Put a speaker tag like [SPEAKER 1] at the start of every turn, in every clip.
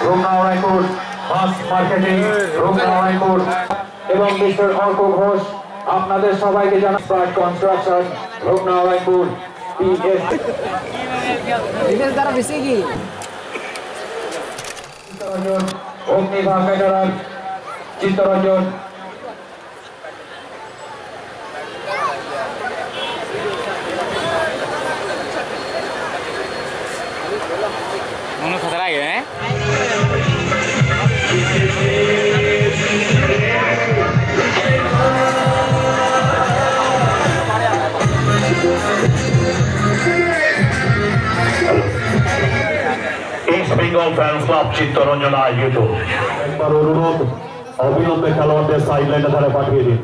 [SPEAKER 1] Ramna Raipur mass marketing Ramna Raipur এবং mister Arka Ghosh আপনাদের সবাইকে জানাই expert construction Ramna Raipur PS
[SPEAKER 2] বিদেশ দ্বারা বেশি কি
[SPEAKER 1] চিত্তরঞ্জন অগ্নিভাগ ক্যাটারার চিত্তরঞ্জন
[SPEAKER 3] মনে খতরা আগে হ্যাঁ
[SPEAKER 4] East Bengal Fans Club Chittaranjan আয়োজিত একবার অনুরোধ অবিলম্বে খেলোয়াড়দের সাইডলাইনে ধারে পাঠিয়ে দিন।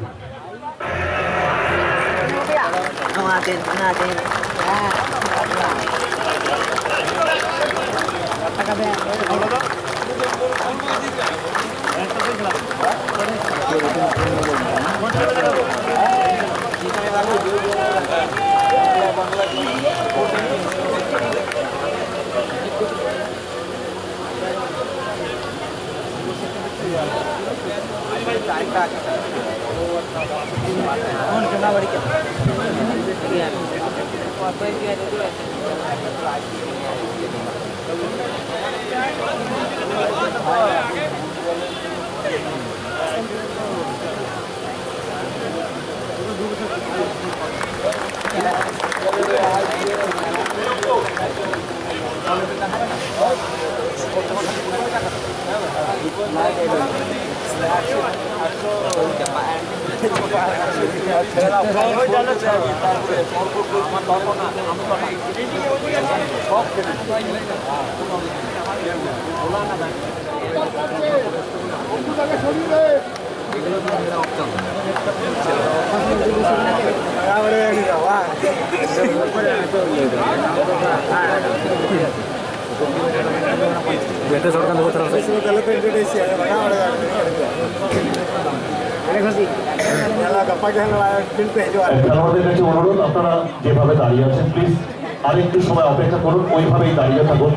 [SPEAKER 4] খেলোয়াড়দের কাছে অনুরোধ আপনারা যেভাবে দাঁড়িয়ে আছেন প্লিজ আরেকটু সময় অপেক্ষা করুন ওইভাবেই দাঁড়িয়ে থাকুন।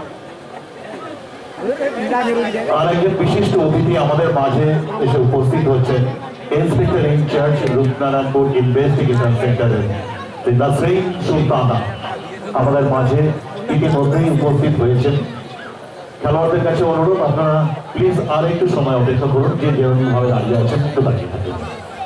[SPEAKER 4] আর একজন বিশিষ্ট অতিথি আমাদের মাঝে এসে উপস্থিত হচ্ছেন ইন্সপেক্টর ইনচার্জ রূপনারায়ণপুর ইনভেস্টিগেশন সেন্টারের নাসরিন সুলতানা আমাদের মাঝে ইতিমধ্যেই উপস্থিত হয়েছেন। খেলোয়াড়দের কাছে অনুরোধ আপনারা প্লিজ আর একটু সময় অপেক্ষা করুন যে যেভাবে দাঁড়িয়ে আছেন একটু দাঁড়িয়ে থাকুন।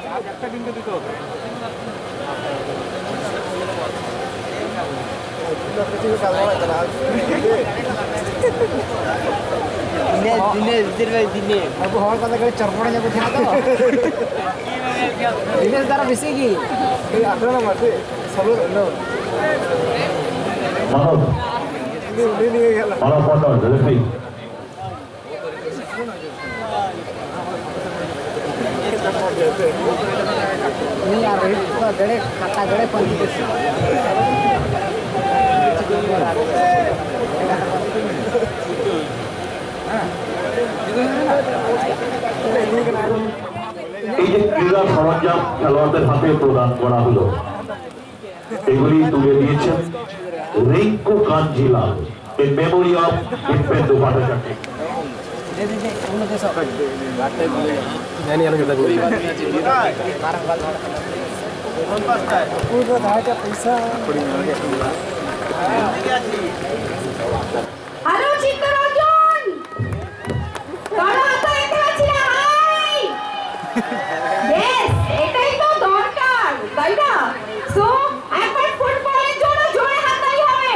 [SPEAKER 2] বিদেশ দ্বারা বেশি কি
[SPEAKER 4] মানব মানব রেফারি
[SPEAKER 2] गड़े खाता गड़े
[SPEAKER 4] এই যে ক্রীড়া সরঞ্জাম খেলোয়াড়দের হাতে প্রদান করা হলো এগুলি তুলে দিয়েছেন Rinku Kanjilal in memory of Dipendu Bhattacharya.
[SPEAKER 5] Hello, Chittaranjan কারা হাতে এতে আছে হাই yes এটাই তো দরকার তাই না সো একবার ফুটবলের জন্য জোরে হাততালি হবে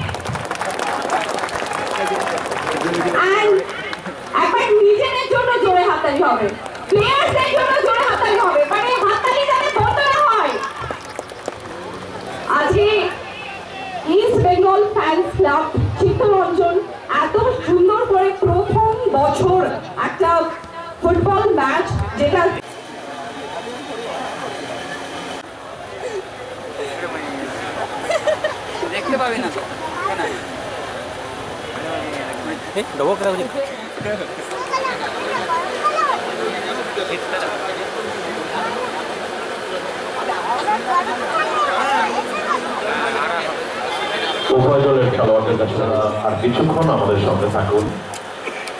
[SPEAKER 5] and একবার নিজেদের জন্য জোরে হাততালি হবে প্লেয়ারদের জন্য জোরে হাততালি হবে মানে হাততালি যাতে বন্ধ না হয় আজকে East Bengal fans club Chittaranjan এত সুন্দর করে প্রথম বছর একটা ফুটবল ম্যাচ যেটা
[SPEAKER 3] দেখতে পাবে না তো ডবল করা উচিত
[SPEAKER 4] উভয় দলের খেলোয়াড়দের কাছে আর কিছুক্ষণ আমাদের সঙ্গে থাকুন।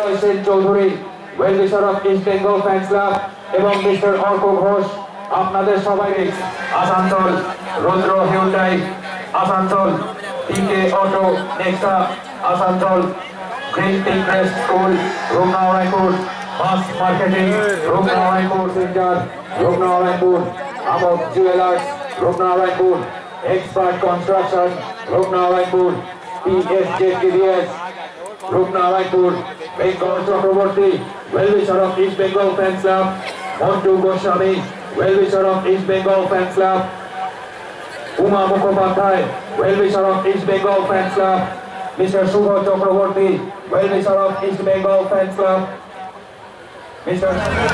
[SPEAKER 1] Bijay Sen Chowdhury, well wisher of East Bengal fans club, এবং মিস্টার অর্ক ঘোষ, আপনাদের সবাইকে Asansol Rudra Hyundai, Asansol TK auto, Nexa Asansol green Tincrest school, Rupnarayanpur mass marketing, Rupnarayanpur centre, Rupnarayanpur আমক jewellers, Rupnarayanpur expert construction, Rupnarayanpur PSJTDS, Rupnarayanpur Bengal Chakraborty, well wisher of East Bengal fans club, Montu Goswami, well wisher of East Bengal fans club, Uma Mukhopadhyay, well wisher of East Bengal fans club, mister Shubho Chakraborty, well wisher of East Bengal fans club, mister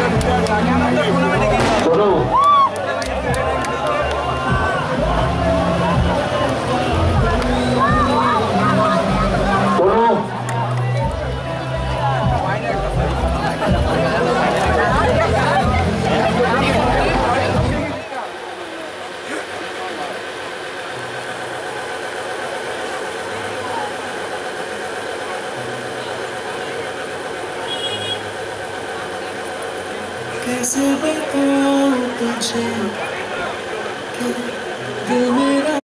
[SPEAKER 4] চলো
[SPEAKER 6] कैसे बताऊं तुझे कि